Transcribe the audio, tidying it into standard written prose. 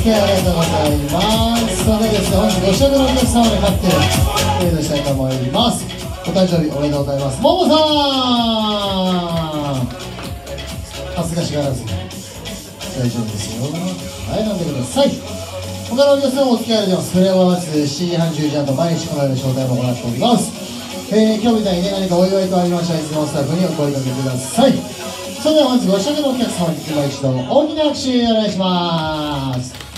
付き合いありがとうございます。それではですね、本日ご試食のお客様に勝ってプレゼントしたいと思います。お誕生日おめでとうございます。ももさん、恥ずかしがらずに大丈夫ですよ。はい、飲んでください。他のお客様もお付き合いでます。フレーバーバス7時半10時半と毎日このような招待も行っております。今日みたいにね、何かお祝いとありましたらいつもスタッフにお声掛けください。それでは本日ご試食のお客様に今一度大きな拍手お願いします。